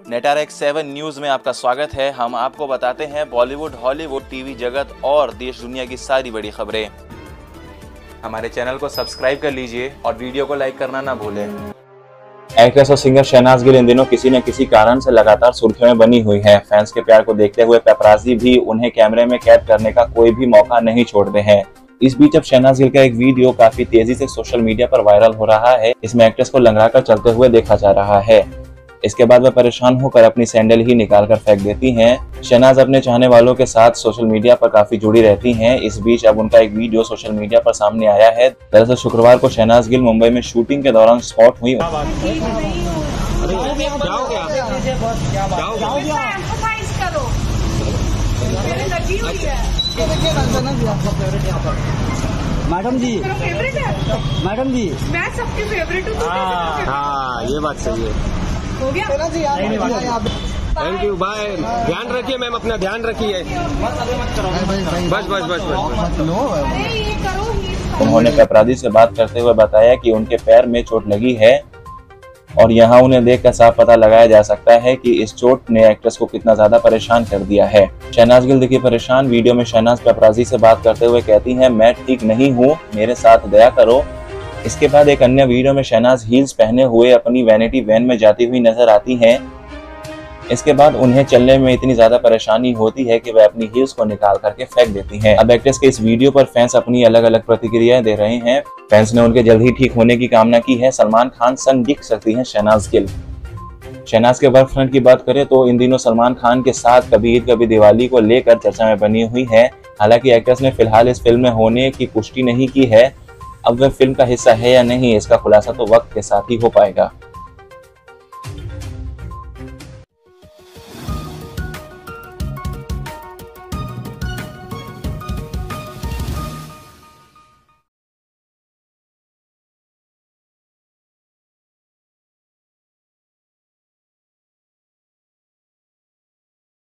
NetRx7 news में आपका स्वागत है। हम आपको बताते हैं बॉलीवुड, हॉलीवुड, टीवी जगत और देश दुनिया की सारी बड़ी खबरें। हमारे चैनल को सब्सक्राइब कर लीजिए और वीडियो को लाइक करना ना भूलें। एक्ट्रेस और सिंगर शहनाज गिल इन दिनों किसी न किसी कारण से लगातार सुर्खियों में बनी हुई है। फैंस के प्यार को देखते हुए पेपराजी भी उन्हें कैमरे में कैद करने का कोई भी मौका नहीं छोड़ते हैं। इस बीच अब शहनाज गिल का एक वीडियो काफी तेजी से सोशल मीडिया पर वायरल हो रहा है। इसमें एक्ट्रेस को लंगड़ाकर चलते हुए देखा जा रहा है। इसके बाद वह परेशान होकर अपनी सैंडल ही निकालकर फेंक देती हैं। शहनाज अपने चाहने वालों के साथ सोशल मीडिया पर काफी जुड़ी रहती हैं। इस बीच अब उनका एक वीडियो सोशल मीडिया पर सामने आया है। दरअसल शुक्रवार को शहनाज गिल मुंबई में शूटिंग के दौरान स्पॉट हुई। मैडम जी, मैडम जी, मैं सबकी फेवरेट हूँ। हाँ ये बात सही है। हो गया? Thank you, bye. ध्यान रखिए मैम, अपना ध्यान रखिए। बस बस बस बस। ये करो। उन्होंने पेपराजी से बात करते हुए बताया कि उनके पैर में चोट लगी है और यहाँ उन्हें देखकर साफ पता लगाया जा सकता है कि इस चोट ने एक्ट्रेस को कितना ज्यादा परेशान कर दिया है। शहनाज गिल दिखी परेशान। वीडियो में शहनाज पेपराजी से बात करते हुए कहती हैं, मैं ठीक नहीं हूँ, मेरे साथ दया करो। इसके बाद एक अन्य वीडियो में शहनाज हील्स पहने हुए अपनी वैनिटी वैन में जाती हुई नजर आती हैं। इसके बाद उन्हें चलने में इतनी ज्यादा परेशानी होती है कि वह अपनी हील्स को निकाल करके फेंक देती हैं। अब एक्ट्रेस के इस वीडियो पर फैंस अपनी अलग अलग प्रतिक्रियाएं दे रहे हैं। फैंस ने उनके जल्द ही ठीक होने की कामना की है। सलमान खान संग दिख सकती हैं शहनाज गिल। शहनाज के वर्क फ्रंट की बात करें तो इन दिनों सलमान खान के साथ कभी ईद कभी दिवाली को लेकर चर्चा में बनी हुई है। हालांकि एक्ट्रेस ने फिलहाल इस फिल्म में होने की पुष्टि नहीं की है। अब वह फिल्म का हिस्सा है या नहीं, इसका खुलासा तो वक्त के साथ ही हो पाएगा।